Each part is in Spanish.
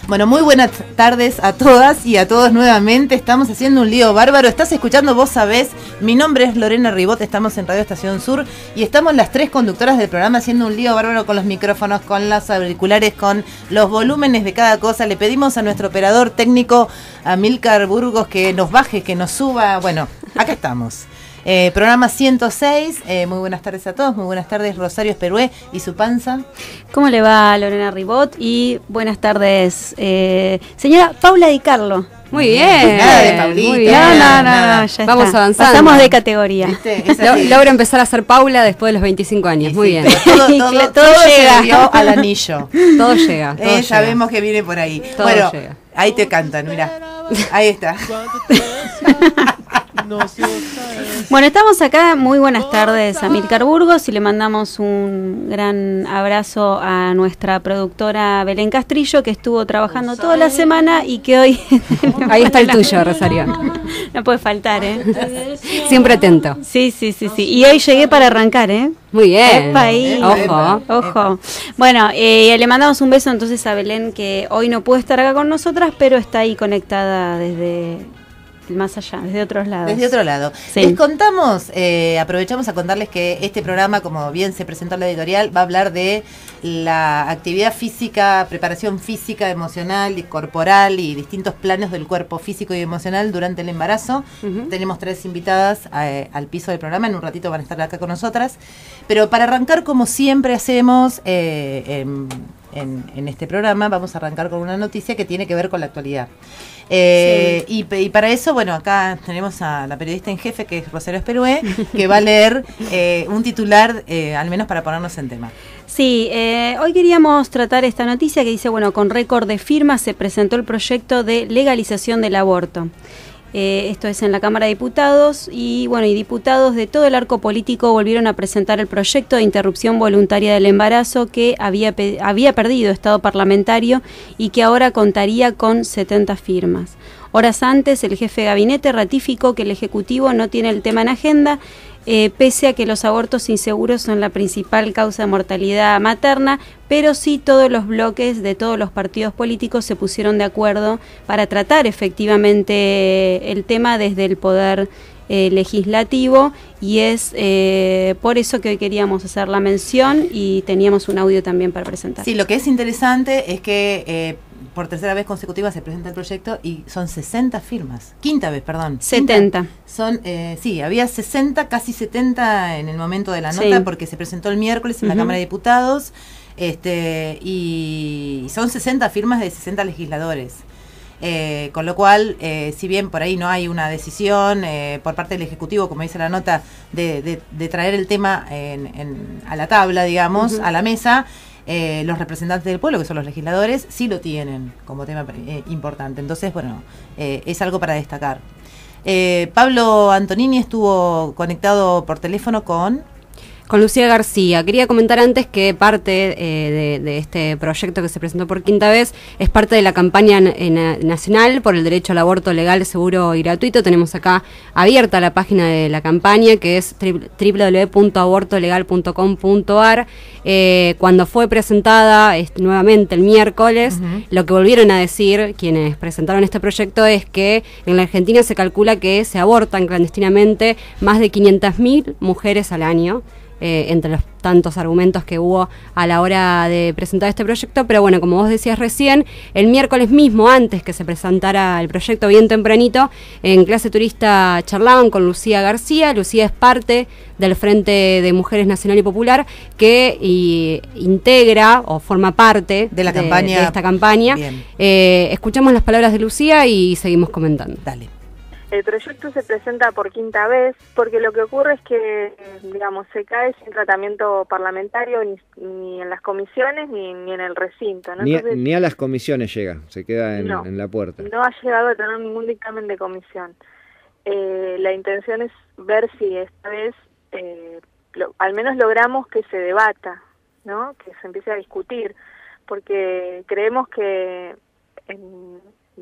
Bueno, muy buenas tardes a todas y a todos nuevamente. Estamos haciendo un lío bárbaro. Estás escuchando Vos Sabés. Mi nombre es Lorena Ribot, estamos en Radio Estación Sur y estamos las tres conductoras del programa haciendo un lío bárbaro con los micrófonos, con los auriculares, con los volúmenes de cada cosa. Le pedimos a nuestro operador técnico, Amílcar Burgos, que nos baje, que nos suba. Bueno, acá estamos. Programa 106, muy buenas tardes a todos, muy buenas tardes Rosario Esperué y su panza. ¿Cómo le va Lorena Ribot? Y buenas tardes, señora Paula Di Carlo. Muy bien. Nada de Paulita. Muy bien. No, ya vamos está. avanzando. Pasamos de categoría. Logro empezar a ser Paula después de los 25 años, muy bien. Todo llega. se dio al anillo. Todo llega. Sabemos que viene por ahí. Todo bueno, llega. Ahí te cantan, mirá. Ahí está. Bueno, estamos acá. Muy buenas tardes a Amílcar Burgos y le mandamos un gran abrazo a nuestra productora Belén Castrillo, que estuvo trabajando toda la semana y que hoy... Ahí está el tuyo, Rosario. No puede faltar, ¿eh? Siempre atento. Sí. Y hoy llegué para arrancar, ¿eh? Muy bien. Epa ahí. Ojo. Bueno, le mandamos un beso entonces a Belén, que hoy no puede estar acá con nosotras, pero está ahí conectada desde más allá, desde otros lados. Desde otro lado. Sí. Les contamos, aprovechamos a contarles que este programa, como bien se presentó en la editorial, va a hablar de la actividad física, preparación física, emocional y corporal y distintos planos del cuerpo físico y emocional durante el embarazo. Tenemos 3 invitadas al piso del programa, en un ratito van a estar acá con nosotras. Pero para arrancar, como siempre hacemos en este programa, vamos a arrancar con una noticia que tiene que ver con la actualidad. Y para eso, bueno, acá tenemos a la periodista en jefe, que es Rosario Esperué, que va a leer un titular, al menos para ponernos en tema. Sí, hoy queríamos tratar esta noticia que dice, bueno, con récord de firmas se presentó el proyecto de legalización del aborto. Esto es en la Cámara de Diputados y diputados de todo el arco político volvieron a presentar el proyecto de interrupción voluntaria del embarazo que había perdido estado parlamentario y que ahora contaría con 70 firmas. Horas antes, el jefe de gabinete ratificó que el Ejecutivo no tiene el tema en agenda, pese a que los abortos inseguros son la principal causa de mortalidad materna, pero sí todos los bloques de todos los partidos políticos se pusieron de acuerdo para tratar efectivamente el tema desde el poder legislativo, y es por eso que hoy queríamos hacer la mención y teníamos un audio también para presentar. Sí, lo que es interesante es que por tercera vez consecutiva se presenta el proyecto y son 60 firmas. Quinta vez, perdón. 70. Son, sí, había 60, casi 70 en el momento de la nota, porque se presentó el miércoles en la Cámara de Diputados, y son 60 firmas de 60 legisladores. Con lo cual, si bien por ahí no hay una decisión por parte del Ejecutivo, como dice la nota, de traer el tema a la tabla, digamos, a la mesa, los representantes del pueblo, que son los legisladores, sí lo tienen como tema importante. Entonces, bueno, es algo para destacar. Pablo Antonini estuvo conectado por teléfono con Lucía García. Quería comentar antes que parte de este proyecto que se presentó por quinta vez es parte de la campaña nacional por el derecho al aborto legal, seguro y gratuito. Tenemos acá abierta la página de la campaña, que es www.abortolegal.com.ar. Cuando fue presentada nuevamente el miércoles, lo que volvieron a decir quienes presentaron este proyecto es que en la Argentina se calcula que se abortan clandestinamente más de 500.000 mujeres al año. Entre los tantos argumentos que hubo a la hora de presentar este proyecto, pero bueno, como vos decías recién, el miércoles mismo, antes que se presentara el proyecto bien tempranito, en Clase Turista charlaban con Lucía García. Lucía es parte del Frente de Mujeres Nacional y Popular, que integra o forma parte de esta campaña. Escuchamos las palabras de Lucía y seguimos comentando. Dale. El proyecto se presenta por quinta vez porque lo que ocurre es que, digamos, se cae sin tratamiento parlamentario ni en las comisiones ni en el recinto, ¿no? Entonces, ni a las comisiones llega, se queda en la puerta. No ha llegado a tener ningún dictamen de comisión. La intención es ver si esta vez al menos logramos que se debata, ¿no? Que se empiece a discutir, porque creemos que en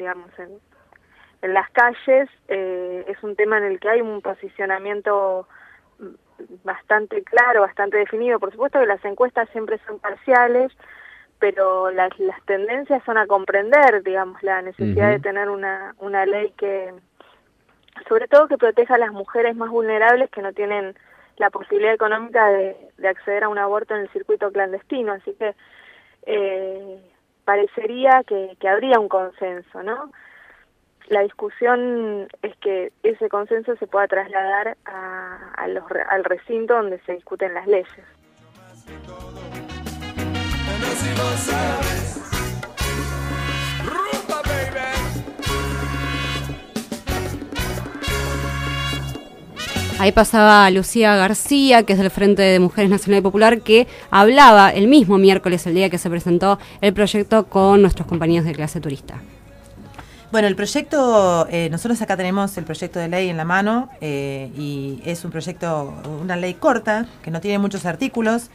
las calles es un tema en el que hay un posicionamiento bastante claro, bastante definido. Por supuesto que las encuestas siempre son parciales, pero las tendencias son a comprender, digamos, la necesidad de tener una ley que, sobre todo, que proteja a las mujeres más vulnerables que no tienen la posibilidad económica de acceder a un aborto en el circuito clandestino. Así que parecería que habría un consenso, ¿no? La discusión es que ese consenso se pueda trasladar al recinto donde se discuten las leyes. Ahí pasaba Lucía García, que es del Frente de Mujeres Nacional y Popular, que hablaba el mismo miércoles, el día que se presentó el proyecto, con nuestros compañeros de Clase Turista. Bueno, el proyecto, nosotros acá tenemos el proyecto de ley en la mano y es un proyecto, una ley corta, que no tiene muchos artículos,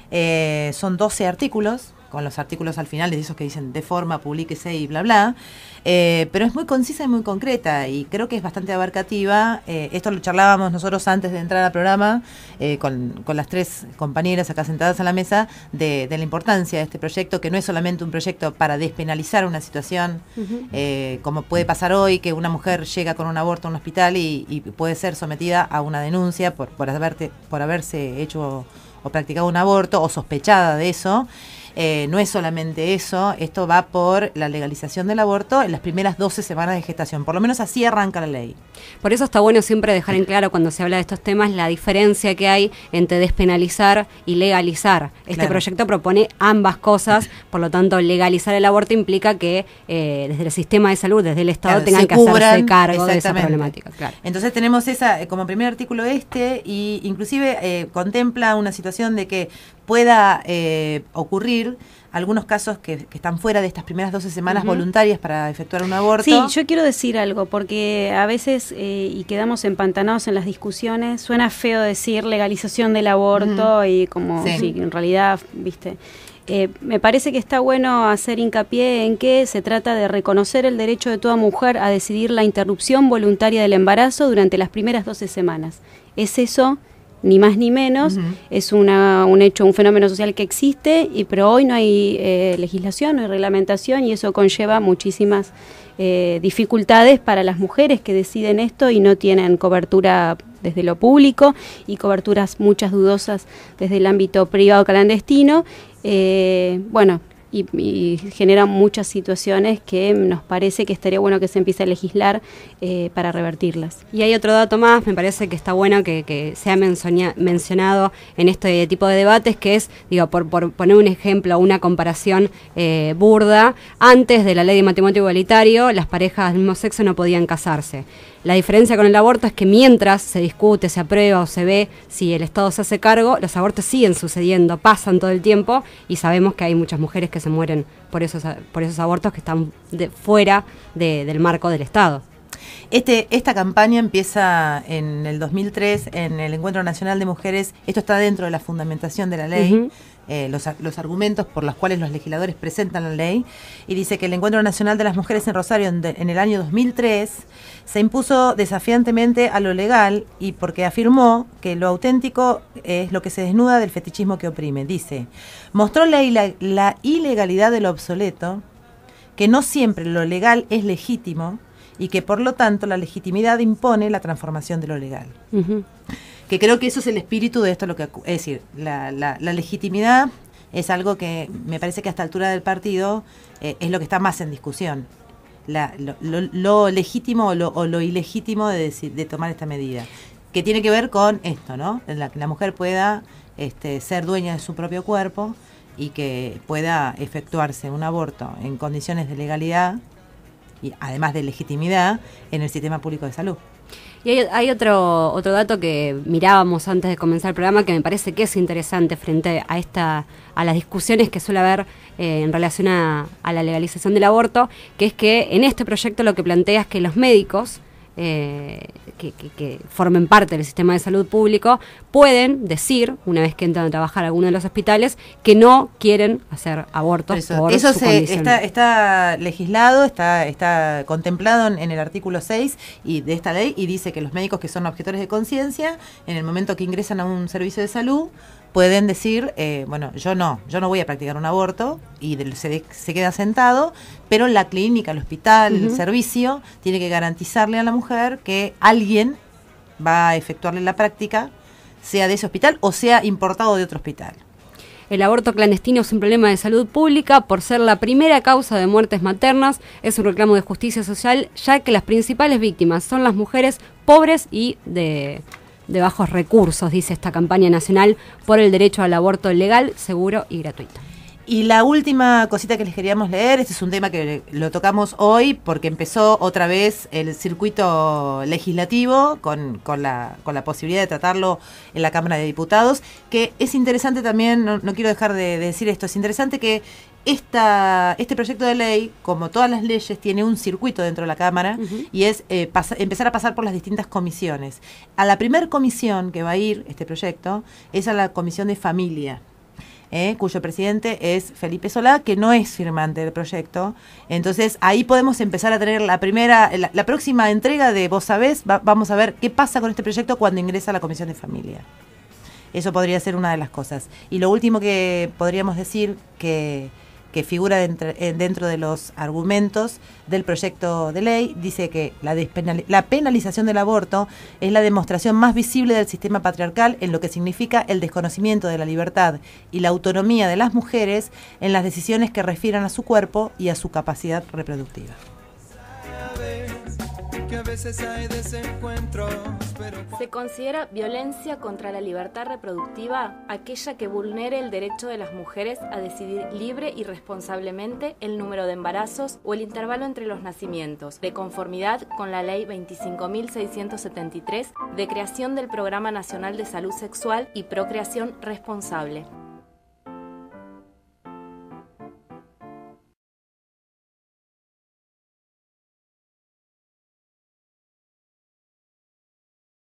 son 12 artículos, con los artículos al final, de esos que dicen de forma, publíquese y bla, bla, pero es muy concisa y muy concreta y creo que es bastante abarcativa. Esto lo charlábamos nosotros antes de entrar al programa con las 3 compañeras acá sentadas a la mesa de la importancia de este proyecto, que no es solamente un proyecto para despenalizar una situación, como puede pasar hoy, que una mujer llega con un aborto a un hospital y puede ser sometida a una denuncia por haberse hecho o practicado un aborto o sospechada de eso. No es solamente eso, esto va por la legalización del aborto en las primeras 12 semanas de gestación, por lo menos así arranca la ley. Por eso está bueno siempre dejar en claro cuando se habla de estos temas la diferencia que hay entre despenalizar y legalizar. Este proyecto propone ambas cosas, por lo tanto legalizar el aborto implica que desde el sistema de salud, desde el Estado, tengan que hacerse cargo de esa problemática. Claro. Entonces tenemos esa como primer artículo y inclusive contempla una situación de que pueda ocurrir algunos casos que están fuera de estas primeras 12 semanas voluntarias para efectuar un aborto. Sí, yo quiero decir algo, porque a veces, y quedamos empantanados en las discusiones, suena feo decir legalización del aborto y como si en realidad, viste... me parece que está bueno hacer hincapié en que se trata de reconocer el derecho de toda mujer a decidir la interrupción voluntaria del embarazo durante las primeras 12 semanas. Es eso, ni más ni menos, es un hecho, un fenómeno social que existe, pero hoy no hay legislación, no hay reglamentación y eso conlleva muchísimas dificultades para las mujeres que deciden esto y no tienen cobertura desde lo público y coberturas muchas dudosas desde el ámbito privado clandestino. Y generan muchas situaciones que nos parece que estaría bueno que se empiece a legislar para revertirlas. Y hay otro dato más, me parece que está bueno que sea mencionado en este tipo de debates, que es, digo, por poner un ejemplo, una comparación burda, antes de la ley de matrimonio igualitario, las parejas del mismo sexo no podían casarse. La diferencia con el aborto es que mientras se discute, se aprueba o se ve si el Estado se hace cargo, los abortos siguen sucediendo, pasan todo el tiempo y sabemos que hay muchas mujeres que se mueren por esos abortos que están fuera del marco del Estado. Esta campaña empieza en el 2003 en el Encuentro Nacional de Mujeres. Esto está dentro de la fundamentación de la ley. Los argumentos por los cuales los legisladores presentan la ley, y dice que el Encuentro Nacional de las Mujeres en Rosario en el año 2003 se impuso desafiantemente a lo legal y porque afirmó que lo auténtico es lo que se desnuda del fetichismo que oprime. Dice, mostró la ilegalidad de lo obsoleto, que no siempre lo legal es legítimo y que por lo tanto la legitimidad impone la transformación de lo legal. Que creo que eso es el espíritu de esto, es decir, la legitimidad es algo que me parece que a esta altura del partido es lo que está más en discusión. Lo legítimo o lo ilegítimo de tomar esta medida, que tiene que ver con esto, ¿no? En la que la mujer pueda ser dueña de su propio cuerpo y que pueda efectuarse un aborto en condiciones de legalidad y además de legitimidad en el sistema público de salud. Y hay otro dato que mirábamos antes de comenzar el programa que me parece que es interesante frente a las discusiones que suele haber en relación a la legalización del aborto, que es que en este proyecto lo que plantea es que los médicos que formen parte del sistema de salud público pueden decir, una vez que entran a trabajar a alguno de los hospitales, que no quieren hacer abortos por su condición. Está legislado, está contemplado en el artículo 6 de esta ley, y dice que los médicos que son objetores de conciencia, en el momento que ingresan a un servicio de salud, pueden decir, bueno, yo no voy a practicar un aborto, y se queda sentado, pero la clínica, el hospital, el servicio, tiene que garantizarle a la mujer que alguien va a efectuarle la práctica, sea de ese hospital o sea importado de otro hospital. El aborto clandestino es un problema de salud pública por ser la primera causa de muertes maternas. Es un reclamo de justicia social, ya que las principales víctimas son las mujeres pobres y de bajos recursos, dice esta campaña nacional por el derecho al aborto legal, seguro y gratuito. Y la última cosita que les queríamos leer, este es un tema que lo tocamos hoy porque empezó otra vez el circuito legislativo con la posibilidad de tratarlo en la Cámara de Diputados, que es interesante también, no quiero dejar de decir esto, es interesante que este proyecto de ley, como todas las leyes, tiene un circuito dentro de la Cámara y es empezar a pasar por las distintas comisiones. A la primer comisión que va a ir este proyecto es a la Comisión de Familia, cuyo presidente es Felipe Solá, que no es firmante del proyecto. Entonces ahí podemos empezar a tener la próxima entrega de Vos Sabés. Vamos a ver qué pasa con este proyecto cuando ingresa a la Comisión de Familia. Eso podría ser una de las cosas. Y lo último que podríamos decir que figura dentro de los argumentos del proyecto de ley, dice que la penalización del aborto es la demostración más visible del sistema patriarcal en lo que significa el desconocimiento de la libertad y la autonomía de las mujeres en las decisiones que refieran a su cuerpo y a su capacidad reproductiva. Se considera violencia contra la libertad reproductiva aquella que vulnere el derecho de las mujeres a decidir libre y responsablemente el número de embarazos o el intervalo entre los nacimientos, de conformidad con la Ley 25.673 de creación del Programa Nacional de Salud Sexual y Procreación Responsable.